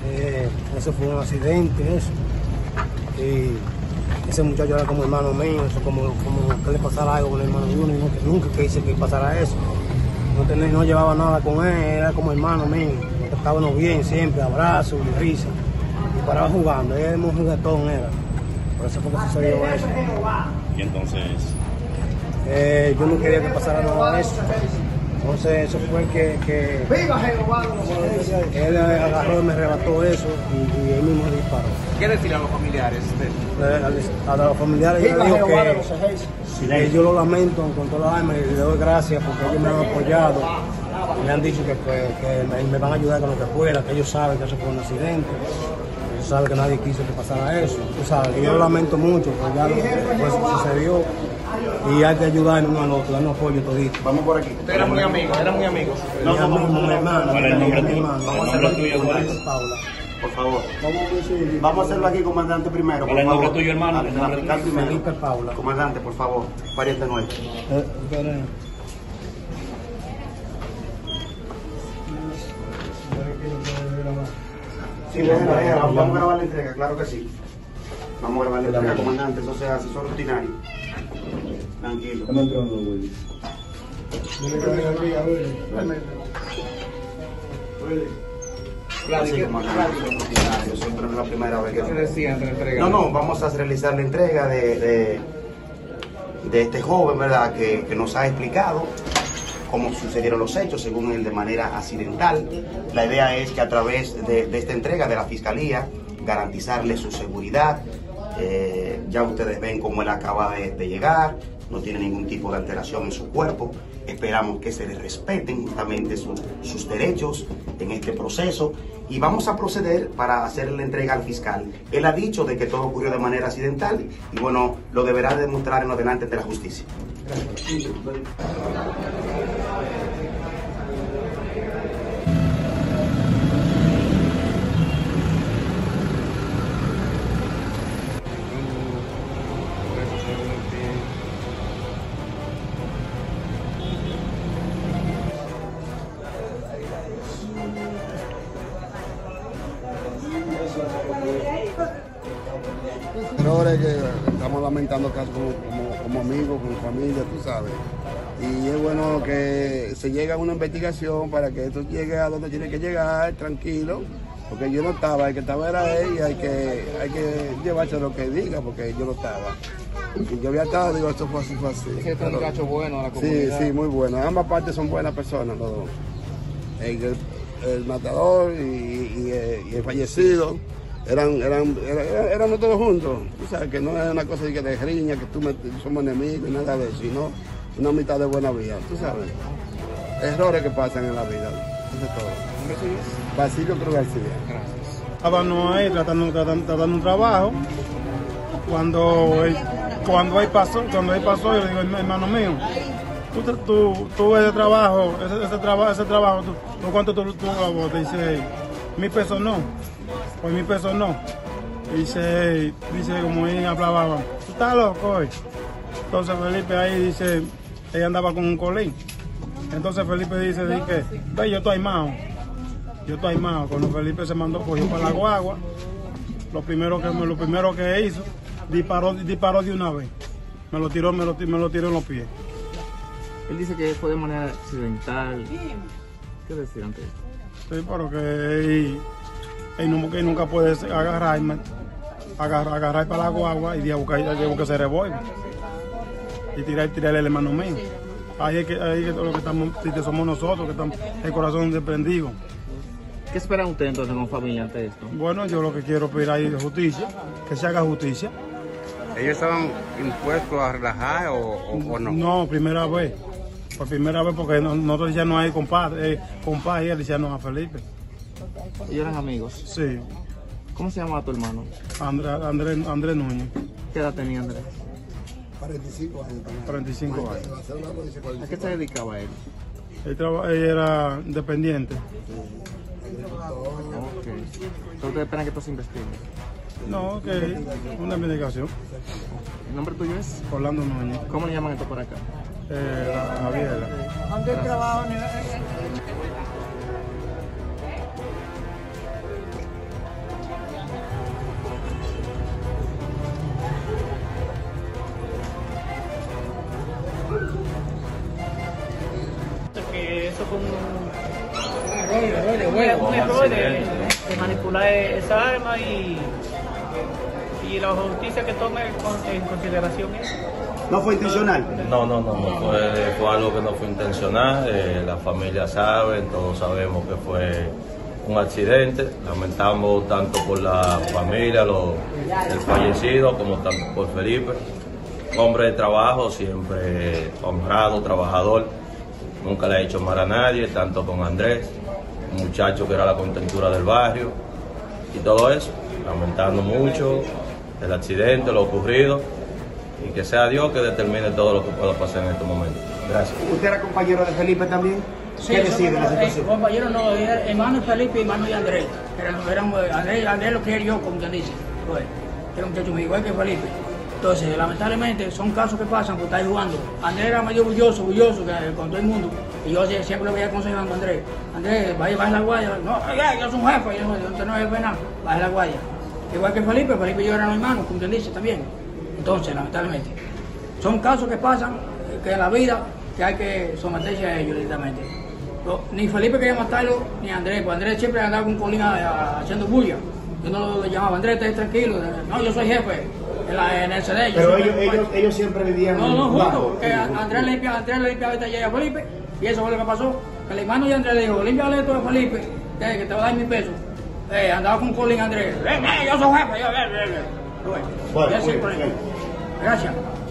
Eso fue un accidente, eso. Y ese muchacho era como hermano mío, eso como que le pasara algo con el hermano mío, y nunca quise que pasara eso. No llevaba nada con él, era como hermano mío. Nos tratábamos bien siempre, abrazos y risa. Y paraba jugando, él era un juguetón, era. Por eso fue que sucedió eso. Y entonces... yo no quería que pasara nada de eso. Entonces eso fue que él agarró y me arrebató eso y él mismo disparó. ¿Qué decirle a los familiares? A los familiares yo digo que yo lo lamento con toda la alma y le doy gracias porque ellos me han apoyado. Me han dicho que me van a ayudar con lo que pueda, que ellos saben que eso fue un accidente. Ellos saben que nadie quiso que pasara eso. Tú sabes, que yo lo lamento mucho, porque ya pues, sucedió. Y hay que ayudar uno al otro, darnos apoyo todito. Vamos por aquí. Ustedes eran muy amigos, No, somos mi hermano. ¿Cuál es el nombre tuyo? Paula. Por favor. Vamos a hacerlo aquí, comandante, primero. ¿Cuál es el nombre tuyo, hermano? Felipe Paula. Comandante, por favor, pariente nuestro. Sí, vamos a grabar la entrega, claro que sí. Vamos a grabar la entrega, comandante, eso sea asesor rutinario. Tranquilo. Siempre es la primera vez que... ¿Qué se decía entre la entrega? No, vamos a realizar la entrega de este joven, ¿verdad? Que nos ha explicado cómo sucedieron los hechos, según él, de manera accidental. La idea es que a través de esta entrega de la Fiscalía, garantizarle su seguridad. Ya ustedes ven cómo él acaba de llegar, no tiene ningún tipo de alteración en su cuerpo. Esperamos que se le respeten justamente sus derechos en este proceso y vamos a proceder para hacer la entrega al fiscal. Él ha dicho de que todo ocurrió de manera accidental y bueno, lo deberá demostrar en lo delante de la justicia. Gracias. Errores que estamos lamentando casos como amigos, como familia, tú sabes. Y es bueno que se llegue a una investigación para que esto llegue a donde tiene que llegar, tranquilo. Porque yo no estaba, el que estaba era él y hay que llevarse lo que diga, porque yo no estaba. Y yo había estado, digo, esto fue así, fue así. Es que este es un muchacho bueno a la comunidad. Sí, muy bueno. Ambas partes son buenas personas, los dos. El matador y el fallecido. Éramos todos juntos, tú sabes que no es una cosa de riña, que somos enemigos y nada de eso, sino una mitad de buena vida, tú sabes. Errores que pasan en la vida, eso es todo. Basilio Cruz García. Gracias. Estábamos ahí tratando un trabajo, cuando él pasó, yo le digo, hermano mío, tú ves ese trabajo, ¿cuánto tú grabas? Dice, 1,000 pesos no. Pues 1,000 pesos no. Dice como él hablaba, tú estás loco hoy. Entonces Felipe ahí dice, ella andaba con un colín. Entonces Felipe dice ve, yo estoy armado. Cuando Felipe se mandó, cogió para la guagua, lo primero que hizo, disparó de una vez. Me lo tiró en los pies. Él dice que fue de manera accidental. ¿Qué decir ante esto? Sí, pero que él nunca puede agarrar para la guagua y de buscar ese revólver y tirarle el hermano mío. Ahí es que lo que estamos, somos nosotros, que estamos el corazón desprendido. ¿Qué esperan ustedes entonces como familia ante esto? Bueno, yo lo que quiero pedir ahí es justicia, que se haga justicia. ¿Ellos estaban impuestos a relajar o no? No, primera vez. Por primera vez, porque nosotros ya no hay compadre, y él decía no a Felipe. ¿Ellos eran amigos? Sí. ¿Cómo se llamaba tu hermano? Andrés Núñez. ¿Qué edad tenía Andrés? 45 años. 45 años. ¿A qué se dedicaba él? Él era dependiente. Ok. ¿Entonces ustedes esperan que esto se investigue? No, que una investigación. ¿El nombre tuyo es? Orlando Núñez. ¿Cómo le llaman esto por acá? La Javiera. ¿Dónde trabajo? un error de manipular esa arma y la justicia que tome en consideración eso. ¿No fue intencional? No, fue algo que no fue intencional. La familia sabe, todos sabemos que fue un accidente. Lamentamos tanto por la familia, el fallecido, como tanto por Felipe. Hombre de trabajo, siempre honrado, trabajador. Nunca le ha hecho mal a nadie, tanto con Andrés, un muchacho que era la contentura del barrio y todo eso. Lamentando mucho el accidente, lo ocurrido, y que sea Dios que determine todo lo que pueda pasar en este momento. Gracias. ¿Usted era compañero de Felipe también? Sí, ¿Qué decide de la situación? Compañero no, hermano de Felipe y hermano de Andrés. Andrés lo quiere yo, como usted dice. Pues, era un muchacho muy igual que Felipe. Entonces, lamentablemente, son casos que pasan por estar jugando. Andrés era medio bulloso con todo el mundo. Y yo siempre lo veía aconsejando a Andrés. Andrés, baje la guardia. No, yo soy un jefe. Usted no es jefe nada. Baje la guardia. Igual que Felipe y yo eran hermanos, como usted dice también. Entonces, lamentablemente, son casos que pasan, que en la vida, que hay que someterse a ellos directamente. Ni Felipe quería matarlo, ni Andrés, pues Andrés siempre andaba con Colín haciendo bulla. Yo no lo llamaba, Andrés, esté tranquilo. No, yo soy jefe. En el CD. Pero ellos siempre vivían. No, juntos. Que Andrés limpia esta a Felipe, y eso fue lo que pasó. Que el hermano de Andrés le dijo, límpiale esto a Felipe, que te va a dar 1,000 pesos. Andaba con Colín Andrés. Yo soy jefe. Bueno, Gracias.